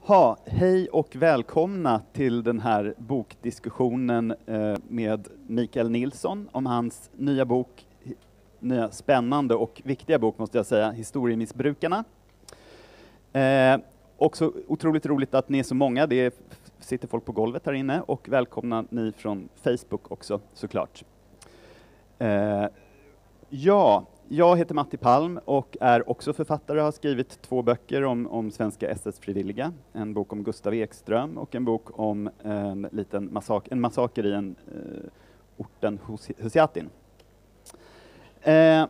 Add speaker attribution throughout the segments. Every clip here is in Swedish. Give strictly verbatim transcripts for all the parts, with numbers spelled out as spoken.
Speaker 1: Ha, hej och välkomna till den här bokdiskussionen eh, med Mikael Nilsson om hans nya bok, nya spännande och viktiga bok måste jag säga, Historiemissbrukarna. Eh, också otroligt roligt att ni är så många, det är, sitter folk på golvet här inne, och välkomna ni från Facebook också såklart. Eh, ja, jag heter Matti Palm och är också författare och har skrivit två böcker om, om svenska S S-frivilliga. En bok om Gustav Ekström och en bok om en liten massaker, en massaker i en eh, orten Hus Husiatin. Eh,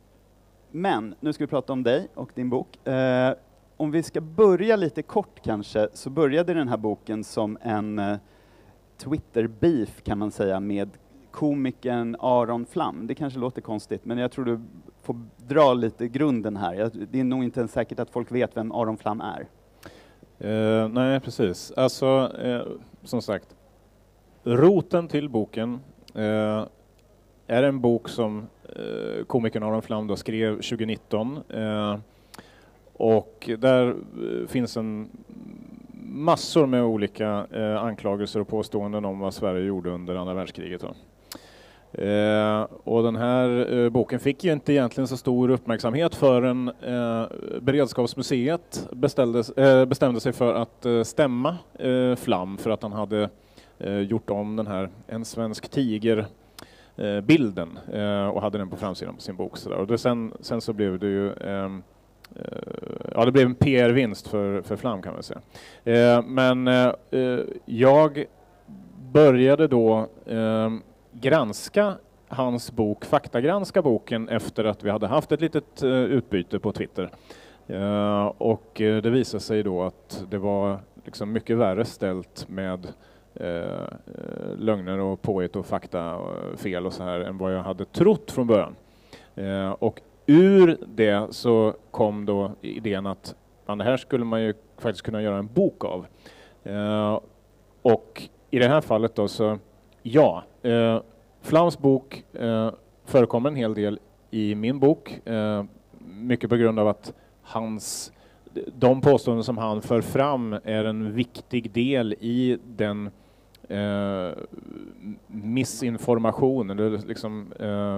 Speaker 1: men nu ska vi prata om dig och din bok. Eh, om vi ska börja lite kort kanske, så började den här boken som en eh, Twitter-beef kan man säga med komikern Aron Flam. Det kanske låter konstigt, men jag tror du får dra lite grunden här. Det är nog inte ens säkert att folk vet vem Aron Flam är.
Speaker 2: Uh, nej, precis. Alltså, uh, som sagt, roten till boken uh, är en bok som uh, komikern Aron Flam då skrev tjugonitton. Uh, och där uh, finns en massor med olika uh, anklagelser och påståenden om vad Sverige gjorde under andra världskriget. Då. Eh, och den här eh, boken fick ju inte egentligen så stor uppmärksamhet förrän eh, Beredskapsmuseet beställdes, eh, bestämde sig för att eh, stämma eh, Flam för att han hade eh, gjort om den här En svensk tiger eh, bilden eh, och hade den på framsidan på sin bok. Så där. Och det sen, sen så blev det ju eh, eh, ja, det blev en P R-vinst för, för Flam kan man säga. Eh, men eh, jag började då eh, granska hans bok, faktagranska boken efter att vi hade haft ett litet uh, utbyte på Twitter. Uh, och uh, det visade sig då att det var liksom mycket värre ställt med uh, uh, lögner och påhitt och fakta och fel och så här än vad jag hade trott från början. Uh, och ur det så kom då idén att man, det här skulle man ju faktiskt kunna göra en bok av. Uh, och i det här fallet då så ja, eh, Flams bok eh, förekommer en hel del i min bok. Eh, mycket på grund av att hans, de påståenden som han för fram är en viktig del i den eh, missinformation eller liksom eh,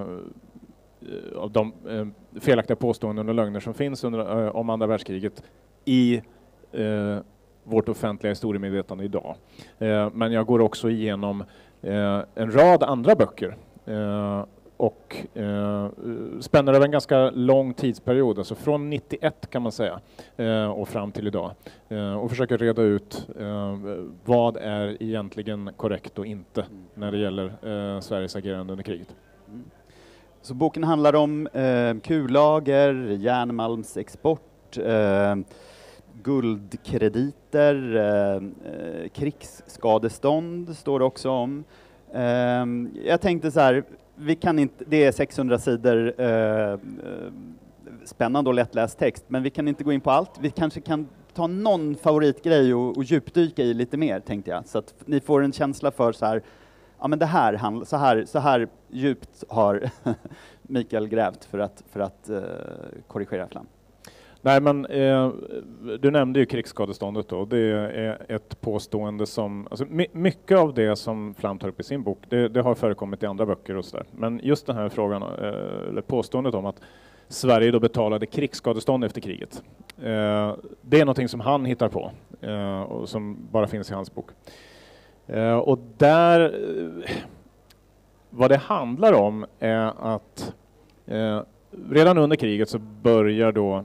Speaker 2: av de eh, felaktiga påståenden och lögner som finns under, eh, om andra världskriget i eh, vårt offentliga historiemedvetande idag. Eh, men jag går också igenom eh, en rad andra böcker eh, och eh, spänner över en ganska lång tidsperiod, alltså från nittioett kan man säga eh, och fram till idag. Eh, och försöker reda ut eh, vad är egentligen korrekt och inte när det gäller eh, Sveriges agerande under kriget.
Speaker 1: Mm. Så boken handlar om eh, kullager, järnmalmsexport, eh, guldkrediter, eh, krigsskadestånd står det också om. Eh, jag tänkte så här, vi kan inte, det är sexhundra sidor eh, spännande och lättläst text, men vi kan inte gå in på allt. Vi kanske kan ta någon favoritgrej och, och djupdyka i lite mer, tänkte jag. Så att ni får en känsla för så här, ja men det här, handl- så här, så här djupt har Mikael grävt för att, för att eh, korrigera Flam.
Speaker 2: Nej, men eh, du nämnde ju krigsskadeståndet då. Det är ett påstående som, alltså my- mycket av det som Flam tar upp i sin bok, det, det har förekommit i andra böcker och sådär. Men just den här frågan, eh, eller påståendet om att Sverige då betalade krigsskadestånd efter kriget. Eh, det är någonting som han hittar på eh, och som bara finns i hans bok. Eh, och där, eh, vad det handlar om är att eh, redan under kriget så börjar då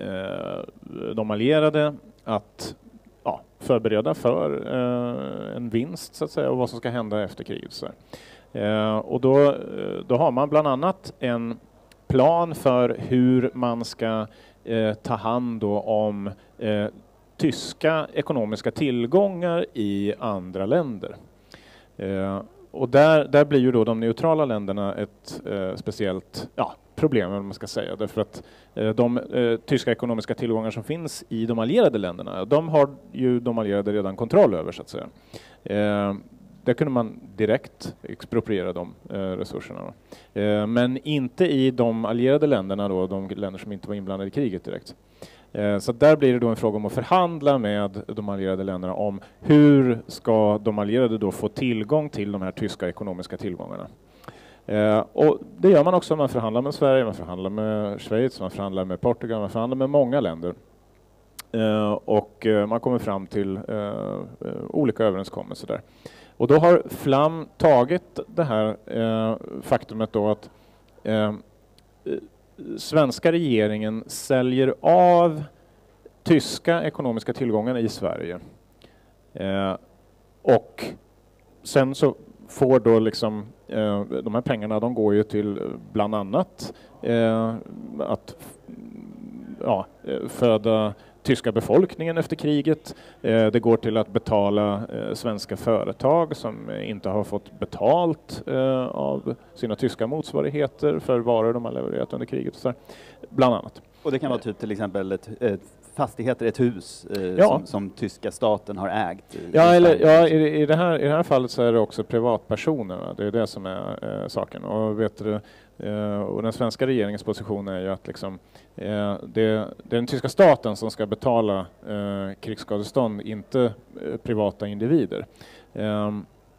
Speaker 2: de allierade att ja, förbereda för eh, en vinst så att säga och vad som ska hända efter kriget. Så eh, och då, då har man bland annat en plan för hur man ska eh, ta hand då om eh, tyska ekonomiska tillgångar i andra länder. Eh, och där, där blir ju då de neutrala länderna ett eh, speciellt ja, problem, om man ska säga. Därför att eh, de eh, tyska ekonomiska tillgångar som finns i de allierade länderna, de har ju de allierade redan kontroll över, så att säga. Eh, där kunde man direkt expropriera de eh, resurserna. Eh, men inte i de allierade länderna, då, de länder som inte var inblandade i kriget direkt. Eh, så där blir det då en fråga om att förhandla med de allierade länderna om hur ska de allierade då få tillgång till de här tyska ekonomiska tillgångarna. Eh, och det gör man också, man förhandlar med Sverige, man förhandlar med Schweiz, man förhandlar med Portugal, man förhandlar med många länder. Eh, och eh, man kommer fram till eh, eh, olika överenskommelser där. Och då har Flam tagit det här eh, faktumet då att eh, svenska regeringen säljer av tyska ekonomiska tillgångar i Sverige. Eh, och sen så får då liksom eh, de här pengarna, de går ju till bland annat eh, att ja, föda tyska befolkningen efter kriget. Eh, det går till att betala eh, svenska företag som eh, inte har fått betalt eh, av sina tyska motsvarigheter för varor de har levererat under kriget. Och så där, bland annat.
Speaker 1: Och det kan vara typ till exempel ett, ett fastigheter, ett hus eh,
Speaker 2: ja.
Speaker 1: som, som tyska staten har ägt. I,
Speaker 2: ja,
Speaker 1: i
Speaker 2: eller, ja i, i, det här, i det här fallet så är det också privatpersoner. Va? Det är det som är eh, saken. Och, vet du, eh, och den svenska regeringens position är ju att liksom, eh, det, det är den tyska staten som ska betala eh, krigsskadestånd, inte eh, privata individer. Eh,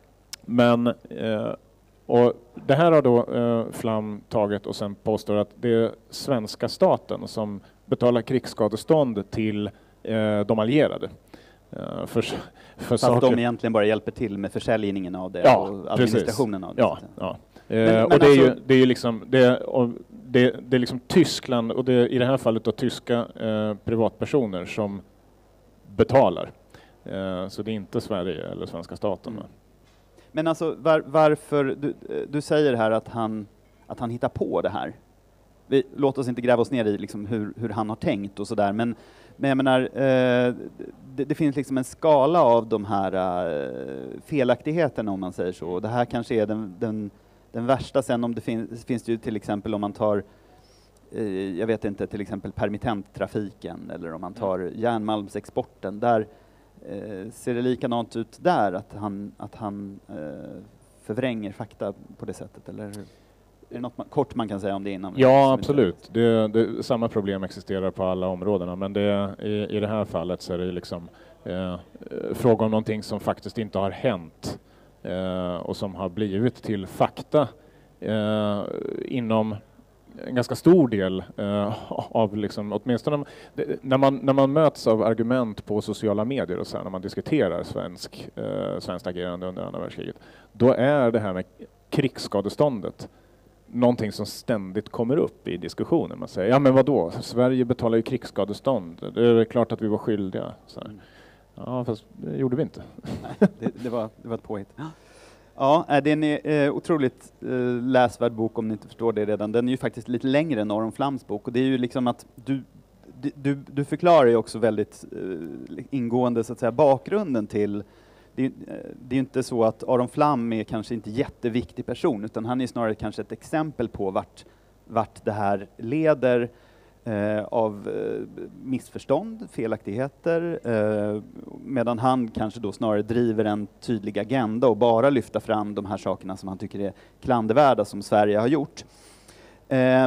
Speaker 2: men eh, och det här har då eh, Flam tagit och sen påstår att det är svenska staten som betalar krigsskadestånd till eh, de allierade. Eh, för, för
Speaker 1: Fast
Speaker 2: saker.
Speaker 1: de egentligen bara hjälper till med försäljningen av det
Speaker 2: ja,
Speaker 1: och administrationen
Speaker 2: precis.
Speaker 1: av det.
Speaker 2: Ja, ja.
Speaker 1: Men,
Speaker 2: eh,
Speaker 1: men
Speaker 2: och det är
Speaker 1: alltså,
Speaker 2: ju det är ju liksom det, och det, det är liksom Tyskland och det, i det här fallet då tyska eh, privatpersoner som betalar. Eh, så det är inte Sverige eller svenska staten.
Speaker 1: Mm. Men alltså var, varför, du, du säger här att han, att han hittar på det här. Vi, låt oss inte gräva oss ner i liksom hur, hur han har tänkt och sådär, men, men jag menar, eh, det, det finns liksom en skala av de här eh, felaktigheterna om man säger så. Och det här kanske är den, den, den värsta. Sen om det finns, finns det ju till exempel om man tar, eh, jag vet inte, till exempel permittenttrafiken eller om man tar järnmalmsexporten, där Eh, ser det likadant ut där, att han, att han eh, förvränger fakta på det sättet? Eller är det något man, kort man kan säga om det innan?
Speaker 2: Ja, absolut. Det, det, samma problem existerar på alla områdena, men det, i, i det här fallet så är det liksom eh, fråga om någonting som faktiskt inte har hänt eh, och som har blivit till fakta eh, inom en ganska stor del eh, av liksom, åtminstone det, när man när man möts av argument på sociala medier och så här, när man diskuterar svensk eh, svenskt agerande under andra världskriget, då är det här med krigsskadeståndet någonting som ständigt kommer upp i diskussionen. Man säger, ja men vadå? Sverige betalar ju krigsskadestånd. Det är klart att vi var skyldiga. Så här. Ja, fast det gjorde vi inte.
Speaker 1: Nej, det, det, var, det var ett påhitt. Ja, det är en eh, otroligt eh, läsvärd bok om ni inte förstår det redan. Den är ju faktiskt lite längre än Aron Flams bok, och det är ju liksom att du, du, du förklarar ju också väldigt eh, ingående så att säga bakgrunden till. Det är, det är ju inte så att Aron Flam är kanske inte jätteviktig person, utan han är snarare kanske ett exempel på vart, vart det här leder eh, av eh, missförstånd, felaktigheter, eh, medan han kanske då snarare driver en tydlig agenda och bara lyfter fram de här sakerna som han tycker är klandervärda som Sverige har gjort. Eh,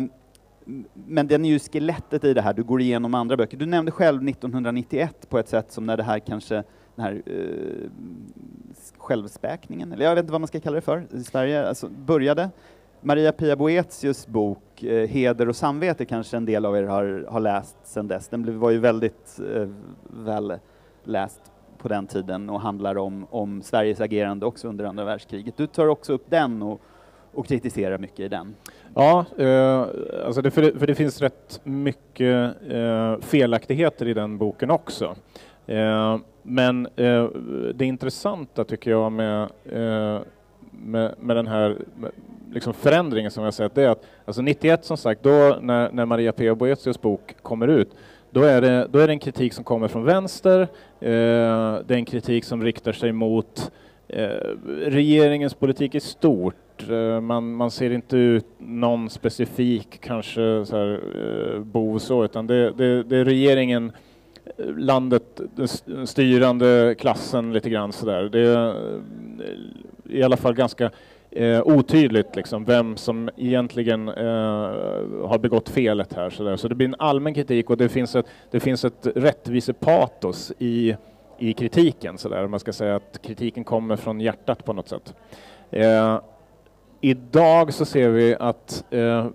Speaker 1: men den är ju skelettet i det här, du går igenom andra böcker. Du nämnde själv nittonhundranittioett på ett sätt som när det här kanske den här eh, självspäkningen, eller jag vet inte vad man ska kalla det för, i Sverige alltså, började. Maria-Pia Boëthius bok eh, Heder och samvete kanske en del av er har, har läst sedan dess. Den blev, var ju väldigt eh, väl läst på den tiden och handlar om, om Sveriges agerande också under andra världskriget. Du tar också upp den och, och kritiserar mycket i den.
Speaker 2: Ja, eh, alltså det, för, det, för det finns rätt mycket eh, felaktigheter i den boken också. Eh, men eh, det intressanta tycker jag med, eh, med, med den här med, liksom förändringen som jag har sett, det är att alltså nittioett som sagt, då när, när Maria-Pia Boëthius bok kommer ut, då är, det, då är det en kritik som kommer från vänster, eh, det är en kritik som riktar sig mot eh, regeringens politik i stort. Eh, man, man ser inte ut någon specifik kanske så här, eh, bov så, utan det, det, det är regeringen, landet, den styrande klassen lite grann sådär. Det är i alla fall ganska eh, otydligt liksom, vem som egentligen eh, har begått felet här. Så, där. Så det blir en allmän kritik och det finns ett, det finns ett rättvisepatos i, i kritiken. Så där. Man ska säga att kritiken kommer från hjärtat på något sätt. Eh, idag så ser vi att eh,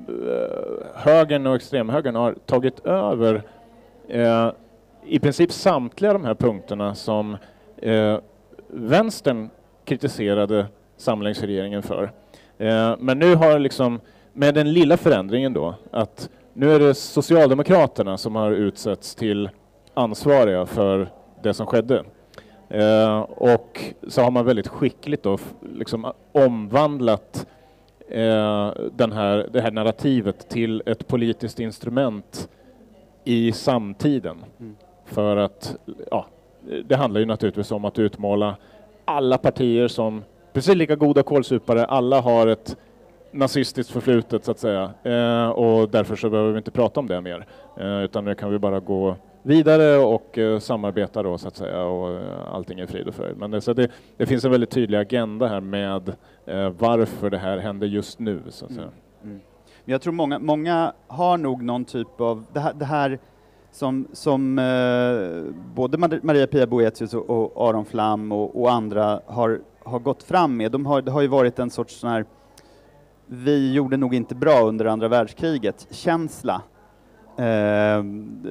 Speaker 2: högern och extremhögern har tagit över eh, i princip samtliga de här punkterna som eh, vänstern kritiserade samlingsregeringen för. Eh, men nu har liksom, med den lilla förändringen då, att nu är det Socialdemokraterna som har utsetts till ansvariga för det som skedde. Eh, och så har man väldigt skickligt då liksom omvandlat eh, den här, det här narrativet till ett politiskt instrument i samtiden. Mm. För att, ja, det handlar ju naturligtvis om att utmåla alla partier som precis lika goda kålsupare. Alla har ett nazistiskt förflutet så att säga. Eh, och därför så behöver vi inte prata om det mer. Eh, utan nu kan vi bara gå vidare och eh, samarbeta då så att säga. Och eh, allting är frid och fröjd. Men det, så det, det finns en väldigt tydlig agenda här med eh, varför det här händer just nu så att säga.
Speaker 1: Mm. Mm. Jag tror många, många har nog någon typ av det här, det här som, som eh, både Maria-Pia Boethius och, och Aron Flam och, och andra har, har gått fram med. De har, det har ju varit en sorts sån här, vi gjorde nog inte bra under andra världskriget, känsla. Eh,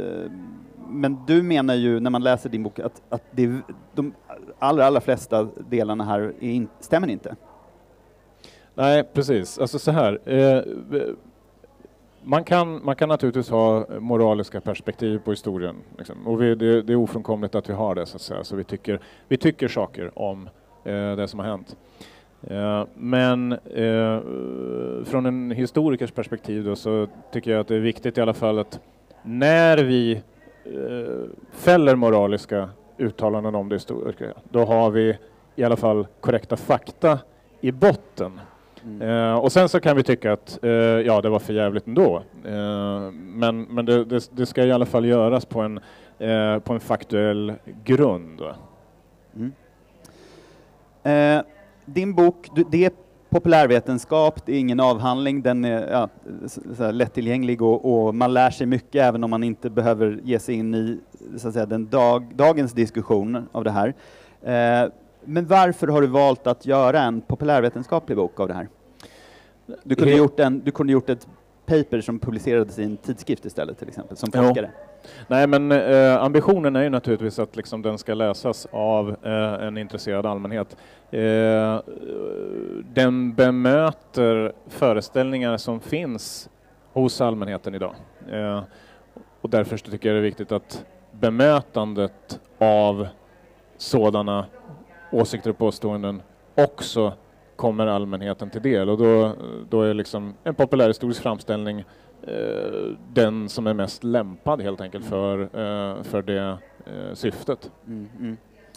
Speaker 1: men du menar ju när man läser din bok att, att det, de allra, allra flesta delarna här är in, stämmer inte.
Speaker 2: Nej, precis. Alltså så här. Eh, man, kan, man kan naturligtvis ha moraliska perspektiv på historien. Liksom. Och vi, det, det är ofrånkomligt att vi har det så att säga. Så vi tycker, vi tycker saker om eh, det som har hänt. Eh, men eh, från en historikers perspektiv då, så tycker jag att det är viktigt i alla fall att när vi eh, fäller moraliska uttalanden om det historiska, då har vi i alla fall korrekta fakta i botten. Mm. Eh, och sen så kan vi tycka att eh, ja, det var för jävligt ändå. Eh, men men det, det, det ska i alla fall göras på en, eh, på en faktuell grund.
Speaker 1: Mm. Eh, din bok, du, det är populärvetenskap, det är ingen avhandling, den är ja, så här lättillgänglig och, och man lär sig mycket även om man inte behöver ge sig in i så att säga, den dag, dagens diskussion av det här. Eh, Men varför har du valt att göra en populärvetenskaplig bok av det här? Du kunde, gjort en, du kunde gjort ett paper som publicerades i en tidskrift istället till exempel, som forskare.
Speaker 2: Ja. Nej, men eh, ambitionen är ju naturligtvis att liksom, den ska läsas av eh, en intresserad allmänhet. Eh, den bemöter föreställningar som finns hos allmänheten idag. Eh, och därför tycker jag det är viktigt att bemötandet av sådana åsikter och påståenden också kommer allmänheten till del. Och då, då är liksom en populärhistorisk framställning eh, den som är mest lämpad helt enkelt för, eh, för det eh, syftet.
Speaker 1: Mm, mm.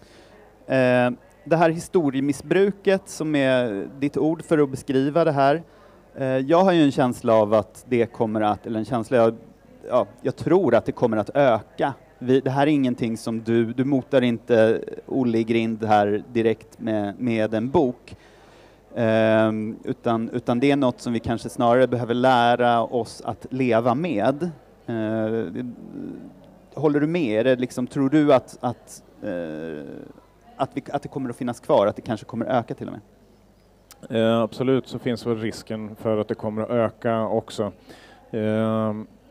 Speaker 1: Eh, det här historiemissbruket som är ditt ord för att beskriva det här. Eh, jag har ju en känsla av att det kommer att, eller en känsla, jag, ja, jag tror att det kommer att öka. Vi, det här är ingenting som du, du motar inte Olle i grind här direkt med, med en bok. Eh, utan, utan det är något som vi kanske snarare behöver lära oss att leva med. Eh, håller du med? Är det liksom, tror du att, att, eh, att, vi, att det kommer att finnas kvar? Att det kanske kommer att öka till och med?
Speaker 2: Eh, absolut så finns väl risken för att det kommer att öka också. Eh,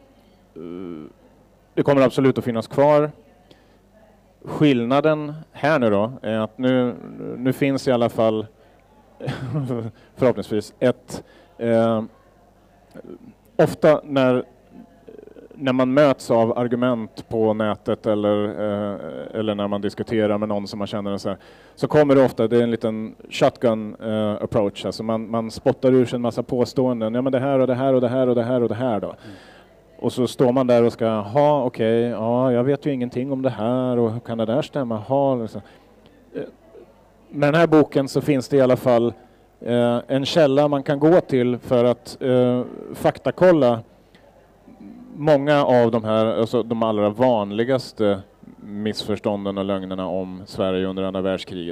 Speaker 2: Det kommer absolut att finnas kvar. Skillnaden här nu då är att nu, nu finns i alla fall förhoppningsvis ett eh, ofta när, när man möts av argument på nätet eller, eh, eller när man diskuterar med någon som man känner så här, så kommer det ofta, det är en liten shotgun eh, approach, alltså man, man spottar ur sig en massa påståenden, ja men det här och det här och det här och det här och det här då. Mm. Och så står man där och ska, ha okej, okay, ja, jag vet ju ingenting om det här och hur kan det där stämma? Ha, liksom. Med den här boken så finns det i alla fall eh, en källa man kan gå till för att eh, faktakolla många av de här, alltså de allra vanligaste missförstånden och lögnerna om Sverige under andra världskriget.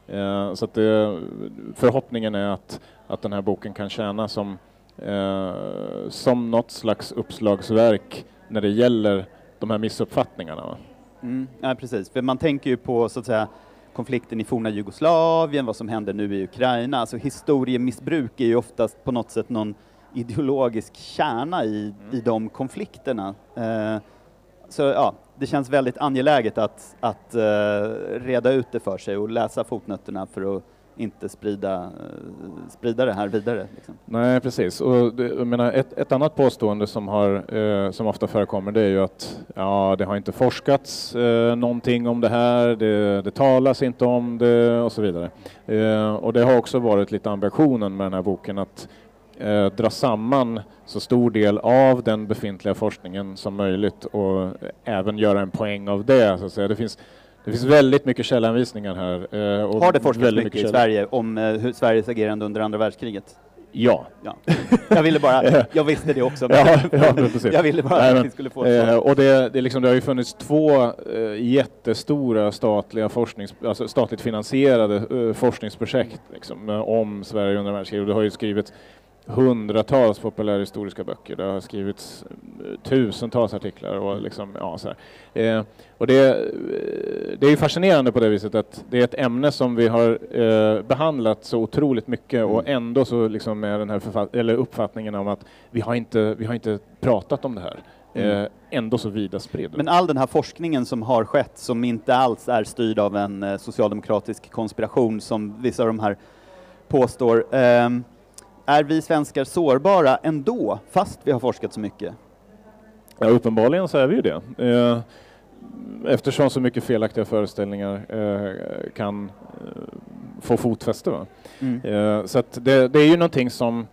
Speaker 2: Eh, så att det, förhoppningen är att, att den här boken kan tjäna som, eh, som något slags uppslagsverk när det gäller de här missuppfattningarna. Va?
Speaker 1: Mm, ja, precis. För man tänker ju på så att säga konflikten i forna Jugoslavien, vad som händer nu i Ukraina. Alltså historiemissbruk är ju oftast på något sätt någon ideologisk kärna i, mm. i de konflikterna. Eh, så ja, det känns väldigt angeläget att, att uh, reda ut det för sig och läsa fotnötterna för att inte sprida, uh, sprida det här vidare. Liksom.
Speaker 2: Nej, precis. Och det, jag menar, ett, ett annat påstående som, har, eh, som ofta förekommer, det är ju att ja, det har inte forskats eh, någonting om det här, det, det talas inte om det och så vidare. Eh, och det har också varit lite ambitionen med den här boken att Eh, dra samman så stor del av den befintliga forskningen som möjligt och även göra en poäng av det. Så att säga. Det finns, det finns väldigt mycket källanvisningar här. Eh, och
Speaker 1: har det forskats mycket,
Speaker 2: mycket
Speaker 1: i Sverige om eh, hur Sveriges agerande under andra världskriget?
Speaker 2: Ja.
Speaker 1: ja. Jag ville bara, jag visste det också. Men
Speaker 2: ja, ja, precis.
Speaker 1: Jag ville bara Nej, men, att vi skulle få ett
Speaker 2: eh, och det, det, liksom, det har ju funnits två eh, jättestora statliga forsknings, alltså statligt finansierade eh, forskningsprojekt liksom, om Sverige under världskriget. Och det har ju skrivits hundratals populärhistoriska böcker. Det har skrivits tusentals artiklar och liksom, ja, så här. Eh, och det, det är ju fascinerande på det viset att det är ett ämne som vi har eh, behandlat så otroligt mycket mm. och ändå så liksom är den här författ- eller uppfattningen om att vi har inte, vi har inte pratat om det här. Mm. Eh, ändå så vida spridd.
Speaker 1: Men all den här forskningen som har skett som inte alls är styrd av en eh, socialdemokratisk konspiration som vissa av de här påstår. Eh, Är vi svenskar sårbara ändå, fast vi har forskat så mycket?
Speaker 2: Ja, uppenbarligen så är vi ju det. Eh, eftersom så mycket felaktiga föreställningar eh, kan eh, få fotfäste. Va? Mm. Eh, så att det, det är ju någonting som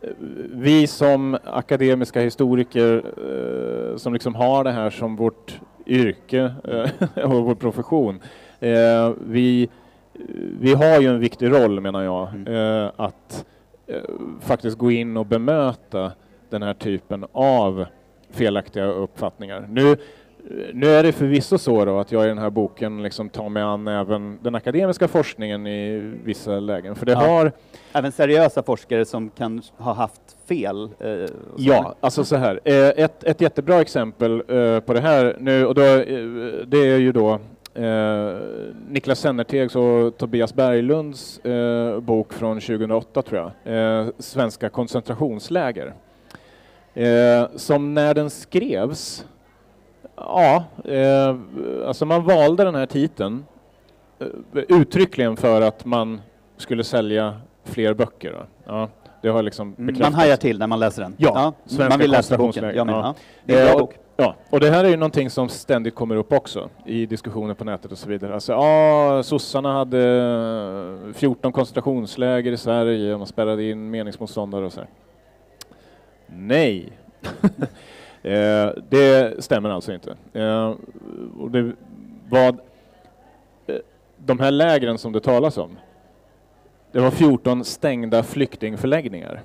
Speaker 2: vi som akademiska historiker eh, som liksom har det här som vårt yrke eh, och vår profession. Eh, vi, vi har ju en viktig roll, menar jag, mm. eh, att faktiskt gå in och bemöta den här typen av felaktiga uppfattningar. Nu, nu är det förvisso så då att jag i den här boken liksom tar mig an även den akademiska forskningen i vissa lägen. För det ja. har...
Speaker 1: Även seriösa forskare som kan ha haft fel? Eh,
Speaker 2: ja, alltså så här. Ett, ett jättebra exempel eh, på det här nu, och då, det är ju då Eh, Niklas Sennertegs och Tobias Berglunds eh, bok från tjugohundraåtta, tror jag. Eh, Svenska koncentrationsläger. Eh, som när den skrevs, ja, eh, alltså man valde den här titeln eh, uttryckligen för att man skulle sälja fler böcker. Då. Ja, det har liksom bekräftats.
Speaker 1: Man hajar till när man läser den.
Speaker 2: Ja,
Speaker 1: ja.
Speaker 2: Svenska
Speaker 1: man vill läsa boken. Ja, men,
Speaker 2: ja.
Speaker 1: Ja. Det är en bra bok.
Speaker 2: Ja, och det här är ju någonting som ständigt kommer upp också i diskussioner på nätet och så vidare. Alltså, ja, sossarna hade fjorton koncentrationsläger i Sverige och man spärrade in meningsmotståndare och så här. Nej, eh, det stämmer alltså inte. Eh, och det, vad, eh, de här lägren som det talas om, det var fjorton stängda flyktingförläggningar.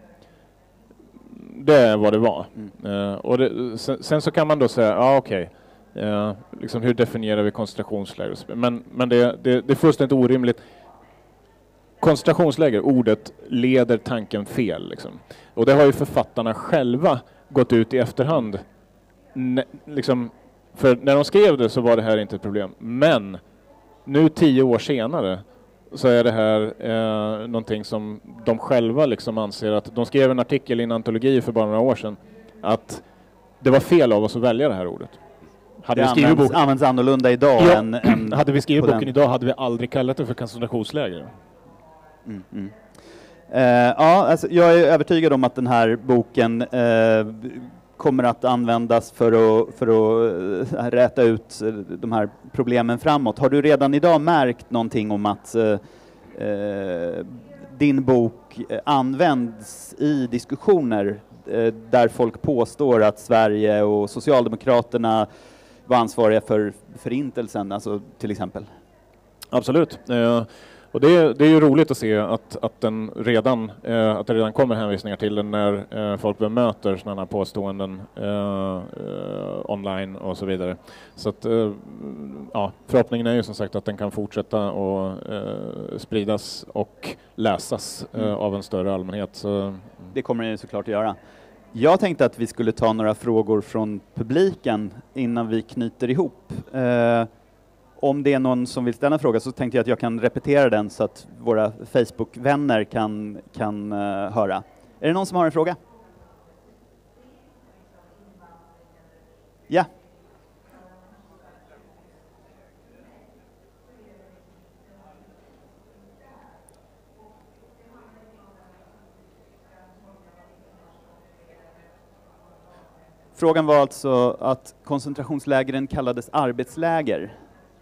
Speaker 2: Det är vad det var. Mm. Uh, och det, sen, sen så kan man då säga, ja ah, okej, okay. uh, liksom hur definierar vi koncentrationsläger? Men, men det, det, det är fullständigt orimligt. Koncentrationsläger, ordet, leder tanken fel. Liksom. Och det har ju författarna själva gått ut i efterhand. Ne, liksom, för när de skrev det så var det här inte ett problem. Men nu tio år senare så är det här eh, någonting som de själva liksom anser att de skrev en artikel i en antologi för bara några år sedan att det var fel av oss att välja det här ordet.
Speaker 1: Hade det vi skrivit används, används annorlunda idag
Speaker 2: ja,
Speaker 1: än, än
Speaker 2: hade vi skrivit boken
Speaker 1: den.
Speaker 2: idag hade vi aldrig kallat det för koncentrationsläger.
Speaker 1: Mm, mm. Uh, ja, alltså jag är övertygad om att den här boken uh, kommer att användas för att, för att uh, räta ut uh, de här problemen framåt. Har du redan idag märkt någonting om att uh, uh, din bok uh, används i diskussioner uh, där folk påstår att Sverige och Socialdemokraterna var ansvariga för förintelsen, alltså till exempel?
Speaker 2: Absolut. Uh, Och det är, det är ju roligt att se att, att, den redan, eh, att det redan kommer hänvisningar till den när eh, folk bemöter sådana här påståenden eh, eh, online och så vidare. Så att, eh, ja, förhoppningen är ju som sagt att den kan fortsätta och eh, spridas och läsas eh, mm. av en större allmänhet. Så.
Speaker 1: Det kommer det såklart att göra. Jag tänkte att vi skulle ta några frågor från publiken innan vi knyter ihop. Eh, Om det är någon som vill ställa en fråga så tänkte jag att jag kan repetera den så att våra Facebook-vänner kan, kan uh, höra. Är det någon som har en fråga? Ja. Frågan var alltså att koncentrationslägren kallades arbetsläger.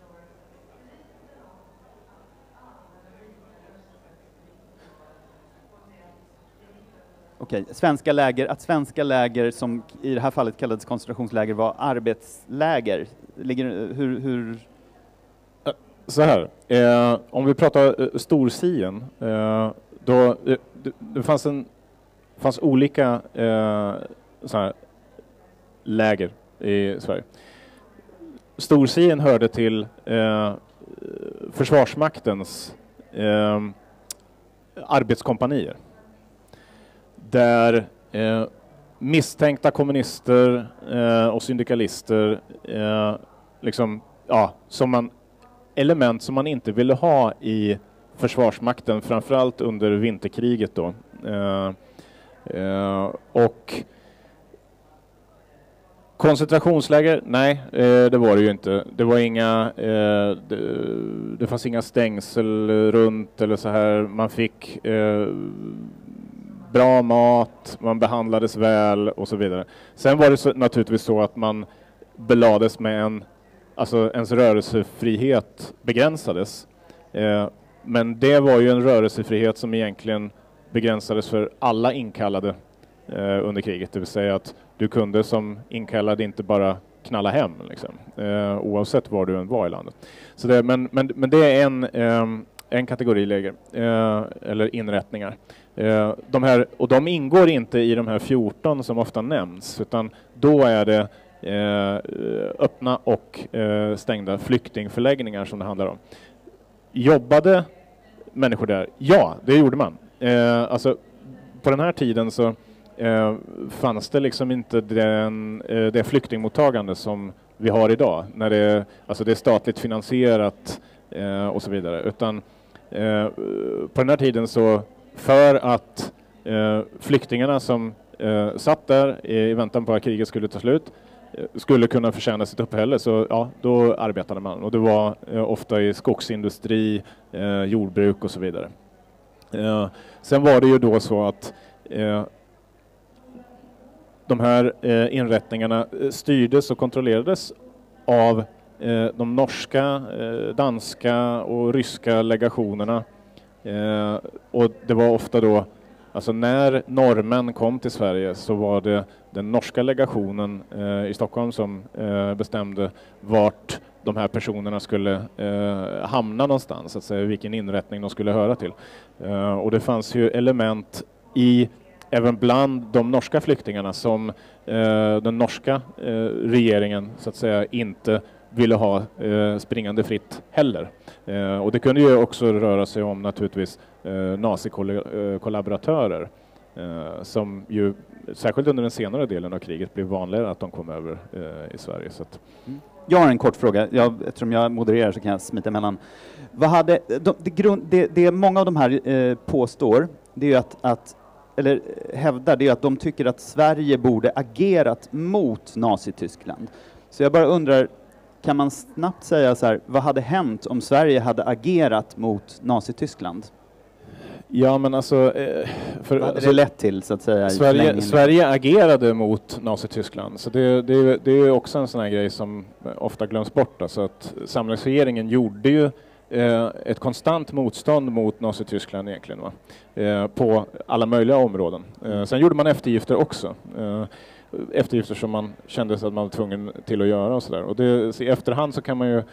Speaker 1: Okej, svenska läger, att svenska läger som i det här fallet kallades koncentrationsläger var arbetsläger. Ligger, hur, hur...
Speaker 2: Så här, eh, om vi pratar eh, Storsien, eh, då eh, det, det fanns en fanns olika eh, så här, läger i Sverige. Storsien hörde till eh, Försvarsmaktens eh, arbetskompanier. Där eh, misstänkta kommunister eh, och syndikalister, eh, liksom, ja, som man, element som man inte ville ha i Försvarsmakten, framförallt under vinterkriget då. Eh, eh, och koncentrationsläger, nej, eh, det var det ju inte. Det var inga, eh, det, det fanns inga stängsel runt eller så här. Man fick eh, bra mat, man behandlades väl och så vidare. Sen var det så, naturligtvis så att man belades med en, alltså ens rörelsefrihet begränsades. Eh, men det var ju en rörelsefrihet som egentligen begränsades för alla inkallade eh, under kriget. Det vill säga att du kunde som inkallad inte bara knalla hem, liksom, eh, oavsett var du än var i landet. Så det, men, men, men det är en, eh, en kategori läger, eh, eller inrättningar. Eh, de här, och de ingår inte i de här fjorton som ofta nämns, utan då är det eh, öppna och eh, stängda flyktingförläggningar som det handlar om. Jobbade människor där? Ja, det gjorde man. Eh, alltså, på den här tiden så eh, fanns det liksom inte den, eh, det flyktingmottagande som vi har idag, när det, alltså det är statligt finansierat eh, och så vidare. Utan eh, på den här tiden så, för att eh, flyktingarna som eh, satt där i, i väntan på att kriget skulle ta slut eh, skulle kunna förtjäna sitt uppehälle, så ja, då arbetade man. Och det var eh, ofta i skogsindustri, eh, jordbruk och så vidare. Eh, sen var det ju då så att eh, de här eh, inrättningarna styrdes och kontrollerades av eh, de norska, eh, danska och ryska legationerna. Eh, och det var ofta då, alltså när norrmän kom till Sverige så var det den norska legationen eh, i Stockholm som eh, bestämde vart de här personerna skulle eh, hamna någonstans, så att säga, vilken inrättning de skulle höra till. Eh, och det fanns ju element i, även bland de norska flyktingarna, som eh, den norska eh, regeringen så att säga inte ville ha eh, springande fritt heller. Eh, och det kunde ju också röra sig om naturligtvis eh, nazikollaboratörer eh, som ju särskilt under den senare delen av kriget blev vanligare att de kom över eh, i Sverige. Så att.
Speaker 1: Mm. Jag har en kort fråga. Jag, eftersom jag modererar så kan jag smita emellan. Vad hade, de, det, grund, det, det många av de här eh, påstår, det är ju att, att eller hävdar, det är att de tycker att Sverige borde agerat mot Nazityskland. Så jag bara undrar, kan man snabbt säga så här, vad hade hänt om Sverige hade agerat mot Nazityskland?
Speaker 2: Ja, men alltså...
Speaker 1: För, vad hade det lett till, så att säga?
Speaker 2: Sverige, Sverige agerade mot Nazityskland. Så det, det, det är också en sån här grej som ofta glöms bort. Alltså att samlingsregeringen gjorde ju eh, ett konstant motstånd mot Nazityskland egentligen, va? Eh, på alla möjliga områden. Eh, sen gjorde man eftergifter också. Eh, eftergifter som man kände sig att man var tvungen till att göra och sådär. Och det, i efterhand så kan man ju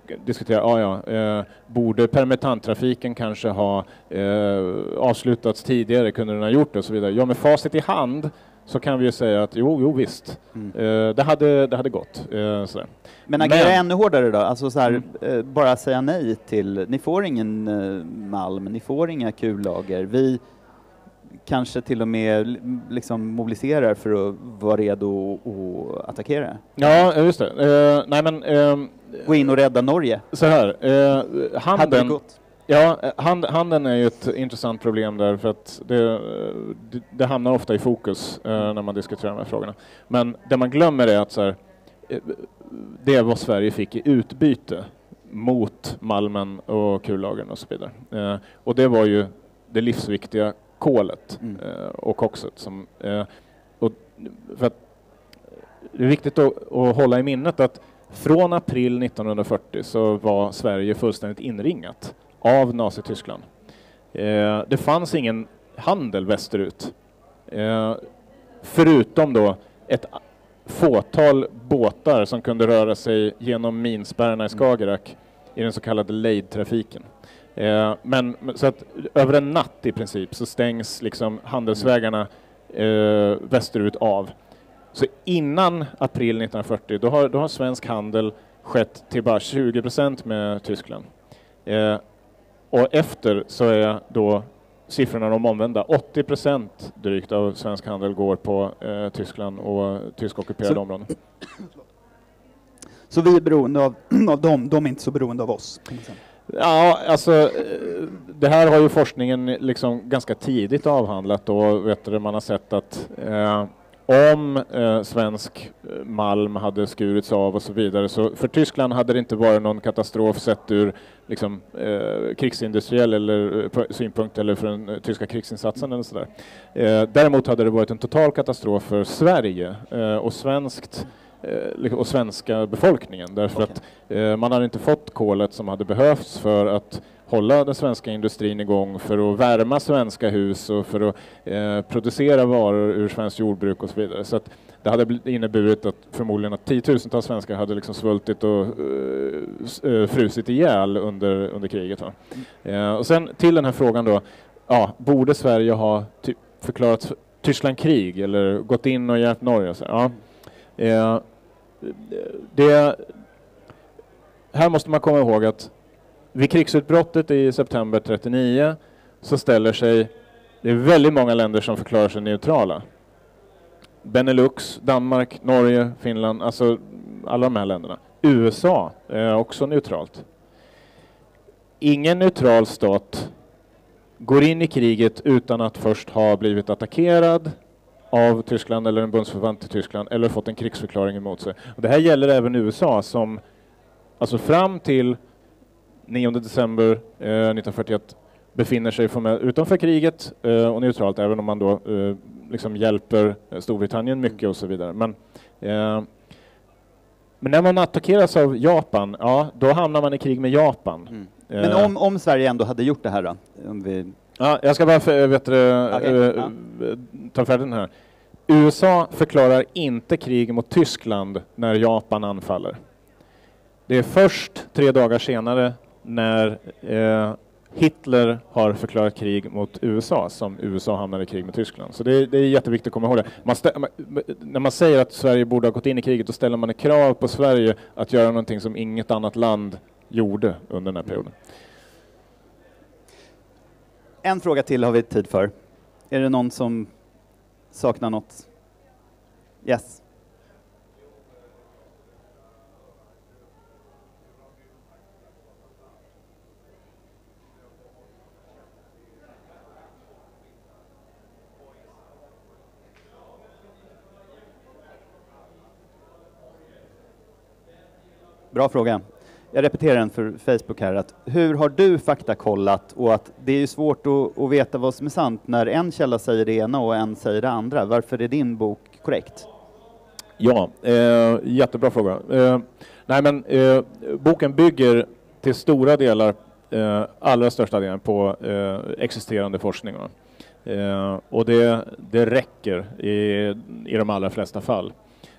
Speaker 2: diskutera, ah, ja, eh, borde permittanttrafiken kanske ha eh, avslutats tidigare, kunde den ha gjort det och så vidare. Ja, med facit i hand så kan vi ju säga att jo, jo visst, mm. eh, det, hade, det hade gått. Eh, sådär.
Speaker 1: Men agera Men, ännu hårdare då? Alltså så här, mm. eh, bara säga nej till, ni får ingen eh, malm, ni får inga kullager. Vi kanske till och med liksom mobiliserar för att vara redo att attackera.
Speaker 2: Ja, just det. Eh, nej men, eh,
Speaker 1: gå in och rädda Norge.
Speaker 2: Så här, eh, handeln, ja, hand, handeln är ju ett intressant problem där, för att det, det, det hamnar ofta i fokus eh, när man diskuterar de här frågorna. Men det man glömmer är att så här, eh, det är vad Sverige fick i utbyte mot malmen och kullagren och så vidare. Eh, och det var ju det livsviktiga kolet mm. eh, och koxet. Som, eh, och för att det är viktigt att, att hålla i minnet att från april nittonhundrafyrtio så var Sverige fullständigt inringat av Nazityskland. Eh, det fanns ingen handel västerut. Eh, förutom då ett fåtal båtar som kunde röra sig genom minspärrarna i Skagerrak i den så kallade lejdtrafiken. Eh, men så att över en natt i princip så stängs liksom handelsvägarna eh, västerut av. Så innan april nittonhundrafyrtio då har, då har svensk handel skett till bara tjugo procent med Tyskland. Eh, och efter så är då siffrorna de omvända. åttio procent drygt av svensk handel går på eh, Tyskland och tysk-ockuperade områden.
Speaker 1: Så vi är beroende av, av dem, de är inte så beroende av oss?
Speaker 2: Ja, alltså det här har ju forskningen liksom ganska tidigt avhandlat, och vet du, man har sett att eh, om eh, svensk malm hade skurits av och så vidare, så för Tyskland hade det inte varit någon katastrof sett ur liksom, eh, krigsindustriell eller eh, synpunkt eller för den eh, tyska krigsinsatsen eller sådär. Eh, däremot hade det varit en total katastrof för Sverige eh, och svenskt och svenska befolkningen, därför okay. att eh, man hade inte fått kolet som hade behövts för att hålla den svenska industrin igång, för att värma svenska hus och för att eh, producera varor ur svenskt jordbruk och så vidare. Så att det hade inneburit att förmodligen att tiotusentals svenskar hade liksom svultit och uh, frusit ihjäl under, under kriget. Va? Mm. Eh, och sen till den här frågan då, ja, borde Sverige ha ty- förklarat Tyskland krig eller gått in och hjälpt Norge? Så, ja. Eh, det, här måste man komma ihåg att vid krigsutbrottet i september trettionio så ställer sig, det är väldigt många länder som förklarar sig neutrala. Benelux, Danmark, Norge, Finland, alltså alla de här länderna. U S A är också neutralt. Ingen neutral stat går in i kriget utan att först ha blivit attackerad av Tyskland eller en bundsförvant till Tyskland eller fått en krigsförklaring emot sig. Och det här gäller även U S A som alltså fram till nionde december eh, nittonhundrafyrtioett befinner sig formellt utanför kriget eh, och neutralt, även om man då eh, liksom hjälper Storbritannien mycket och så vidare. Men, eh, men när man attackeras av Japan, ja, då hamnar man i krig med Japan.
Speaker 1: Mm. Men eh, om, om Sverige ändå hade gjort det här då? Om vi...
Speaker 2: Ja, jag ska bara för, vet du, okay. äh, ja. ta färdigt den här. U S A förklarar inte krig mot Tyskland när Japan anfaller. Det är först tre dagar senare när eh, Hitler har förklarat krig mot U S A som U S A hamnar i krig med Tyskland. Så det är, det är jätteviktigt att komma ihåg det. Man stä- man, när man säger att Sverige borde ha gått in i kriget, då ställer man ett krav på Sverige att göra någonting som inget annat land gjorde under den här perioden.
Speaker 1: En fråga till har vi tid för. Är det någon som saknar något? Yes. Bra fråga. Jag repeterar den för Facebook här. Att hur har du faktakollat, och att det är ju svårt att, att veta vad som är sant när en källa säger det ena och en säger det andra. Varför är din bok korrekt?
Speaker 2: Ja, eh, jättebra fråga. Eh, nej men eh, boken bygger till stora delar, eh, allra största delen på eh, existerande forskning. Eh, och det, det räcker i, i de allra flesta fall.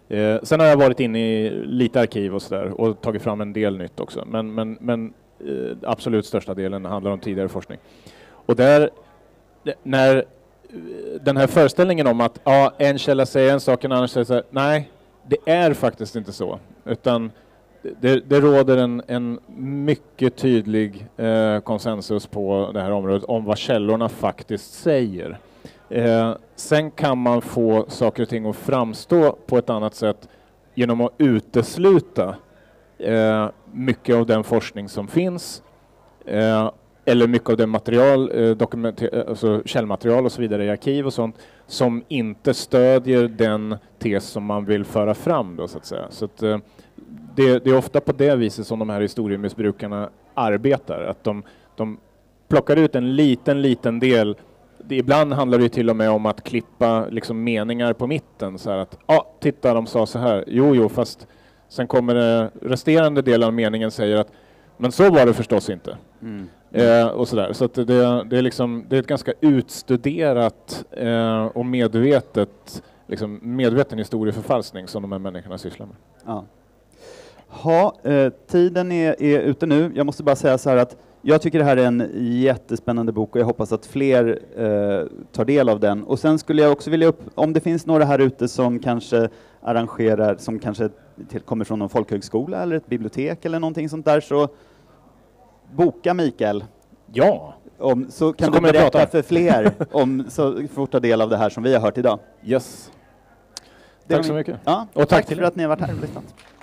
Speaker 2: Eh, sen har jag varit inne i lite arkiv och sådär och tagit fram en del nytt också. Men, men, men eh, absolut största delen handlar om tidigare forskning. Och där, när den här föreställningen om att ja, en källa säger en sak, en annan säger så här, nej, det är faktiskt inte så. Utan det, det råder en, en mycket tydlig eh, konsensus på det här området om vad källorna faktiskt säger. Eh, sen kan man få saker och ting att framstå på ett annat sätt genom att utesluta eh, mycket av den forskning som finns eh, eller mycket av det material, eh, dokumenter- alltså källmaterial och så vidare i arkiv och sånt som inte stödjer den tes som man vill föra fram då, så att säga. Så att, eh, det, det är ofta på det viset som de här historiemissbrukarna arbetar, att de, de plockar ut en liten, liten del. Det, ibland handlar det till och med om att klippa liksom meningar på mitten. Så här att, ja, ah, titta, de sa så här. Jo, jo, fast sen kommer det resterande delen av meningen säger att, men så var det förstås inte. Mm. Eh, och så där. Så att det, det, är liksom, det är ett ganska utstuderat eh, och medvetet, liksom, medveten historieförfalskning som de här människorna sysslar med.
Speaker 1: Ja. Ha, eh, tiden är, är ute nu. Jag måste bara säga så här att jag tycker det här är en jättespännande bok och jag hoppas att fler eh, tar del av den. Och sen skulle jag också vilja upp, om det finns några här ute som kanske arrangerar, som kanske till, kommer från någon folkhögskola eller ett bibliotek eller någonting sånt där, så boka Mikael.
Speaker 2: Ja.
Speaker 1: Om, så kan
Speaker 2: så
Speaker 1: du berätta för fler om, så får ta del av det här som vi har hört idag.
Speaker 2: Yes.
Speaker 1: Det
Speaker 2: tack så mycket.
Speaker 1: Ja,
Speaker 2: och tack,
Speaker 1: tack
Speaker 2: till
Speaker 1: för att ni har varit här och lyssnat.